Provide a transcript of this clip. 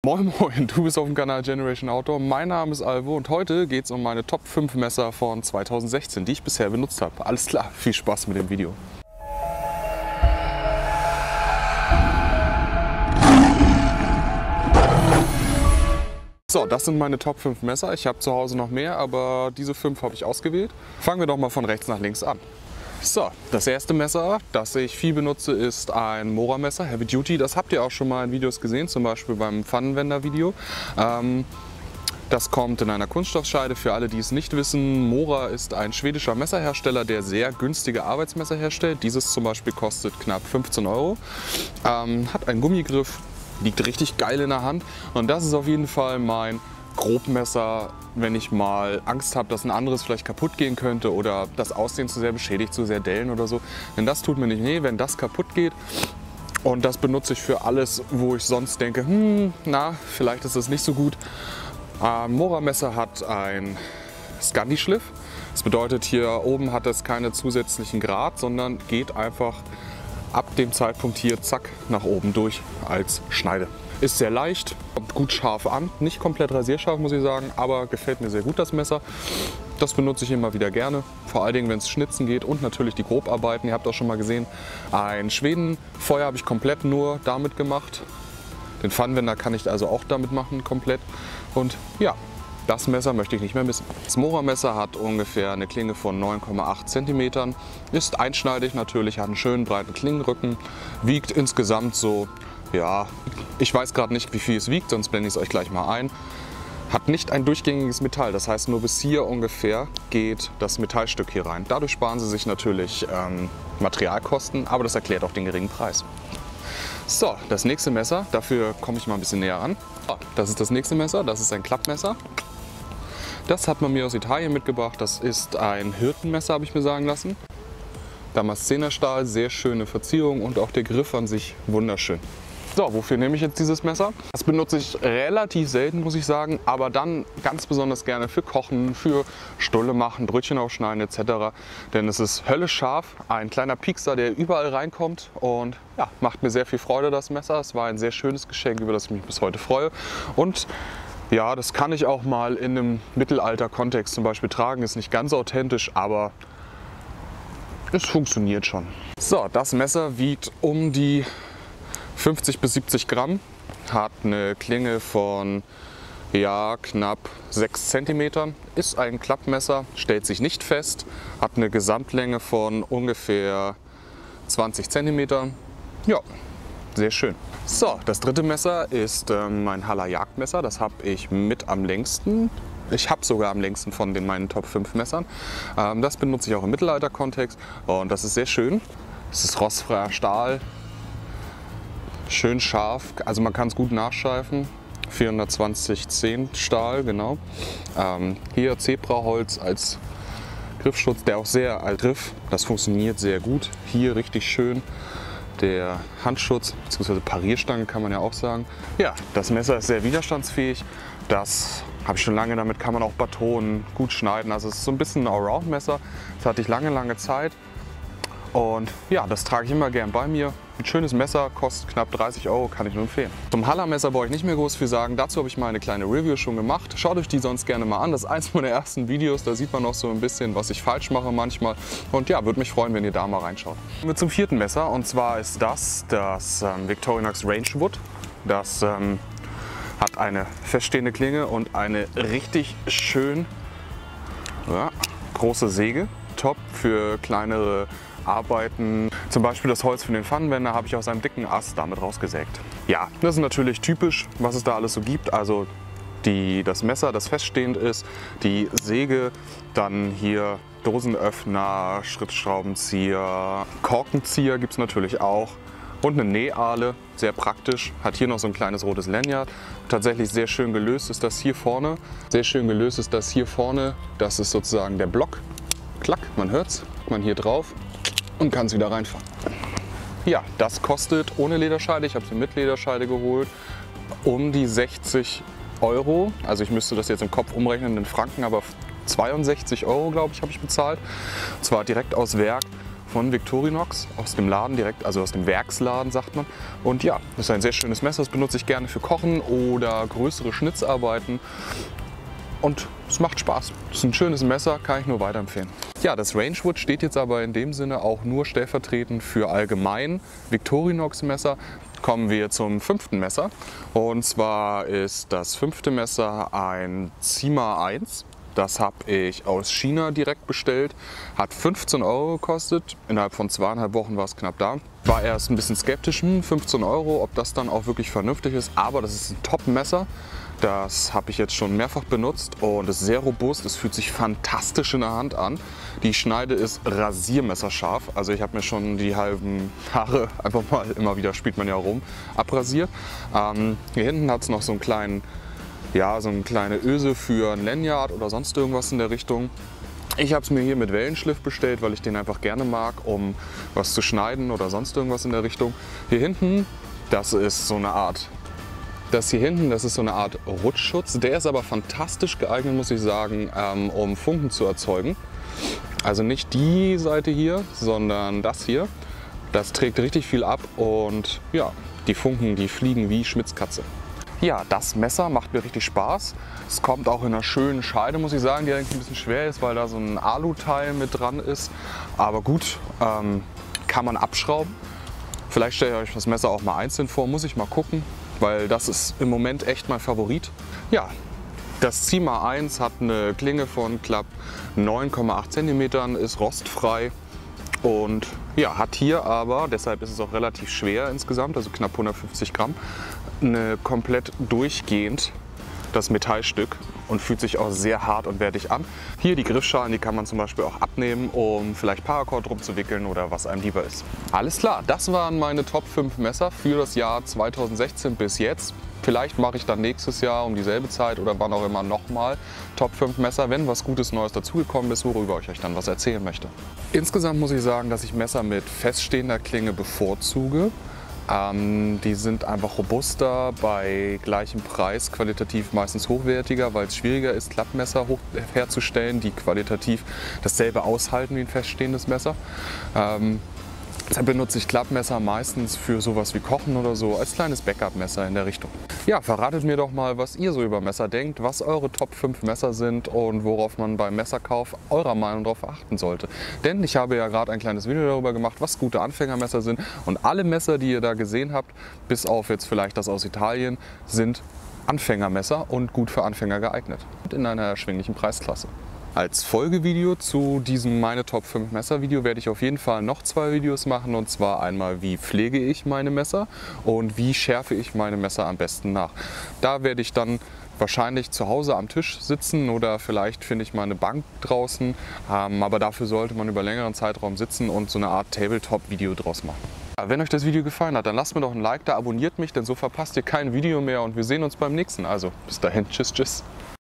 Moin Moin, du bist auf dem Kanal Generation Outdoor. Mein Name ist Alvo und heute geht es um meine Top 5 Messer von 2016, die ich bisher benutzt habe. Alles klar, viel Spaß mit dem Video. So, das sind meine Top 5 Messer. Ich habe zu Hause noch mehr, aber diese 5 habe ich ausgewählt. Fangen wir doch mal von rechts nach links an. So, das erste Messer, das ich viel benutze, ist ein Mora-Messer, Heavy Duty. Das habt ihr auch schon mal in Videos gesehen, zum Beispiel beim Pfannenwender-Video. Das kommt in einer Kunststoffscheide. Für alle, die es nicht wissen, Mora ist ein schwedischer Messerhersteller, der sehr günstige Arbeitsmesser herstellt. Dieses zum Beispiel kostet knapp 15 €. Hat einen Gummigriff, liegt richtig geil in der Hand. Und das ist auf jeden Fall mein Grobmesser, wenn ich mal Angst habe, dass ein anderes vielleicht kaputt gehen könnte oder das Aussehen zu sehr beschädigt, zu sehr dellen oder so. Denn das tut mir nicht weh, wenn das kaputt geht. Und das benutze ich für alles, wo ich sonst denke, vielleicht ist es nicht so gut. Mora-Messer hat ein Scandi-Schliff. Das bedeutet, hier oben hat es keine zusätzlichen Grat, sondern geht einfach ab dem Zeitpunkt hier zack nach oben durch als Schneide. Ist sehr leicht, kommt gut scharf an, nicht komplett rasierscharf muss ich sagen, aber gefällt mir sehr gut das Messer. Das benutze ich immer wieder gerne, vor allen Dingen wenn es Schnitzen geht und natürlich die Grobarbeiten. Ihr habt auch schon mal gesehen, ein Schwedenfeuer habe ich komplett nur damit gemacht. Den Pfannenwender kann ich also auch damit machen, komplett. Und ja, das Messer möchte ich nicht mehr missen. Das Mora-Messer hat ungefähr eine Klinge von 9,8 cm, ist einschneidig natürlich, hat einen schönen breiten Klingenrücken, wiegt insgesamt so, ja, ich weiß gerade nicht, wie viel es wiegt, sonst blende ich es euch gleich mal ein. Hat nicht ein durchgängiges Metall, das heißt nur bis hier ungefähr geht das Metallstück hier rein. Dadurch sparen sie sich natürlich Materialkosten, aber das erklärt auch den geringen Preis. So, das nächste Messer, dafür komme ich mal ein bisschen näher an. Das ist das nächste Messer, das ist ein Klappmesser. Das hat man mir aus Italien mitgebracht, das ist ein Hirtenmesser, habe ich mir sagen lassen. Damaszenerstahl, sehr schöne Verzierung und auch der Griff an sich wunderschön. So, wofür nehme ich jetzt dieses Messer? Das benutze ich relativ selten, muss ich sagen, aber dann ganz besonders gerne für Kochen, für Stulle machen, Brötchen aufschneiden etc. Denn es ist höllisch scharf, ein kleiner Piekser, der überall reinkommt und ja, macht mir sehr viel Freude, das Messer. Es war ein sehr schönes Geschenk, über das ich mich bis heute freue. Und ja, das kann ich auch mal in einem Mittelalter-Kontext zum Beispiel tragen. Ist nicht ganz authentisch, aber es funktioniert schon. So, das Messer wiegt um die 50 bis 70 Gramm, hat eine Klinge von ja, knapp 6 cm, ist ein Klappmesser, stellt sich nicht fest, hat eine Gesamtlänge von ungefähr 20 cm. Ja, sehr schön. So, das dritte Messer ist mein Halla Jagdmesser, das habe ich mit am längsten. Ich habe sogar am längsten von meinen Top 5 Messern. Das benutze ich auch im Mittelalter-Kontext und das ist sehr schön. Es ist rostfreier Stahl. Schön scharf, also man kann es gut nachschleifen. 42010 Stahl, genau. Hier Zebraholz als Griffschutz, der auch sehr alt Griff. Das funktioniert sehr gut. Hier richtig schön der Handschutz bzw. Parierstange kann man ja auch sagen. Ja, das Messer ist sehr widerstandsfähig. Das habe ich schon lange, damit kann man auch batonen, gut schneiden. Also es ist so ein bisschen ein Allround-Messer. Das hatte ich lange Zeit. Und ja, das trage ich immer gern bei mir. Ein schönes Messer, kostet knapp 30 €, kann ich nur empfehlen. Zum Halla-Messer brauche ich nicht mehr groß viel sagen. Dazu habe ich mal eine kleine Review schon gemacht. Schaut euch die sonst gerne mal an. Das ist eins meiner ersten Videos. Da sieht man noch so ein bisschen, was ich falsch mache manchmal. Und ja, würde mich freuen, wenn ihr da mal reinschaut. Kommen wir zum vierten Messer. Und zwar ist das Victorinox Rangewood. Das hat eine feststehende Klinge und eine richtig schön große Säge. Top für kleinere Arbeiten. Zum Beispiel das Holz für den Pfannenwender habe ich aus einem dicken Ast damit rausgesägt. Ja, das ist natürlich typisch, was es da alles so gibt. Also das Messer, das feststehend ist, die Säge, dann hier Dosenöffner, Schrittschraubenzieher, Korkenzieher gibt es natürlich auch. Und eine Nähahle, sehr praktisch. Hat hier noch so ein kleines rotes Lanyard. Tatsächlich sehr schön gelöst ist das hier vorne. Sehr schön gelöst ist das hier vorne. Das ist sozusagen der Block. Klack, man hört's. Man hier drauf und kann es wieder reinfahren. Ja, das kostet ohne Lederscheide, ich habe sie mit Lederscheide geholt, um die 60 €. Also ich müsste das jetzt im Kopf umrechnen in Franken, aber 62 € glaube ich habe ich bezahlt. Und zwar direkt aus Werk. von Victorinox aus dem Laden direkt, also aus dem Werksladen sagt man. Und ja, das ist ein sehr schönes Messer, das benutze ich gerne für Kochen oder größere Schnitzarbeiten. Und es macht Spaß. Das ist ein schönes Messer, kann ich nur weiterempfehlen. Ja, das Rangewood steht jetzt aber in dem Sinne auch nur stellvertretend für allgemein Victorinox Messer. Kommen wir zum 5. Messer. Und zwar ist das 5. Messer ein Zima 1. Das habe ich aus China direkt bestellt. Hat 15 € gekostet. Innerhalb von 2,5 Wochen war es knapp da. War erst ein bisschen skeptisch, 15 €, ob das dann auch wirklich vernünftig ist. Aber das ist ein Top-Messer. Das habe ich jetzt schon mehrfach benutzt und ist sehr robust. Es fühlt sich fantastisch in der Hand an. Die Schneide ist rasiermesserscharf. Also ich habe mir schon die halben Haare einfach mal, immer wieder spielt man ja rum, abrasiert. Hier hinten hat es noch so einen kleinen, ja, so eine kleine Öse für ein Lanyard oder sonst irgendwas in der Richtung. Ich habe es mir hier mit Wellenschliff bestellt, weil ich den einfach gerne mag, um was zu schneiden oder sonst irgendwas in der Richtung. Hier hinten, das ist so eine Art Rutschschutz. Der ist aber fantastisch geeignet, muss ich sagen, um Funken zu erzeugen. Also nicht die Seite hier, sondern das hier. Das trägt richtig viel ab und ja, die Funken, die fliegen wie Schmitzkatze. Ja, das Messer macht mir richtig Spaß. Es kommt auch in einer schönen Scheide, muss ich sagen, die eigentlich ein bisschen schwer ist, weil da so ein Aluteil mit dran ist. Aber gut, kann man abschrauben. Vielleicht stellt ihr euch das Messer auch mal einzeln vor, muss ich mal gucken, weil das ist im Moment echt mein Favorit. Ja, das Zima 1 hat eine Klinge von knapp 9,8 cm, ist rostfrei und ja, hat hier aber, deshalb ist es auch relativ schwer insgesamt, also knapp 150 Gramm, eine komplett durchgehend das Metallstück und fühlt sich auch sehr hart und wertig an. Hier die Griffschalen, die kann man zum Beispiel auch abnehmen, um vielleicht Paracord rumzuwickeln oder was einem lieber ist. Alles klar, das waren meine Top 5 Messer für das Jahr 2016 bis jetzt. Vielleicht mache ich dann nächstes Jahr um dieselbe Zeit oder wann auch immer nochmal Top 5 Messer, wenn was Gutes Neues dazugekommen ist, worüber ich euch dann was erzählen möchte. Insgesamt muss ich sagen, dass ich Messer mit feststehender Klinge bevorzuge. Die sind einfach robuster, bei gleichem Preis, qualitativ meistens hochwertiger, weil es schwieriger ist, Klappmesser herzustellen, die qualitativ dasselbe aushalten wie ein feststehendes Messer. Deshalb benutze ich Klappmesser meistens für sowas wie Kochen oder so, als kleines Backup-Messer in der Richtung. Ja, verratet mir doch mal, was ihr so über Messer denkt, was eure Top 5 Messer sind und worauf man beim Messerkauf eurer Meinung nach achten sollte. Denn ich habe ja gerade ein kleines Video darüber gemacht, was gute Anfängermesser sind und alle Messer, die ihr da gesehen habt, bis auf jetzt vielleicht das aus Italien, sind Anfängermesser und gut für Anfänger geeignet und in einer erschwinglichen Preisklasse. Als Folgevideo zu diesem meine Top 5 Messer Video werde ich auf jeden Fall noch 2 Videos machen, und zwar einmal, wie pflege ich meine Messer und wie schärfe ich meine Messer am besten nach. Da werde ich dann wahrscheinlich zu Hause am Tisch sitzen oder vielleicht finde ich mal eine Bank draußen, aber dafür sollte man über längeren Zeitraum sitzen und so eine Art Tabletop-Video draus machen. Wenn euch das Video gefallen hat, dann lasst mir doch ein Like da, abonniert mich, denn so verpasst ihr kein Video mehr und wir sehen uns beim nächsten. Also bis dahin, tschüss, tschüss.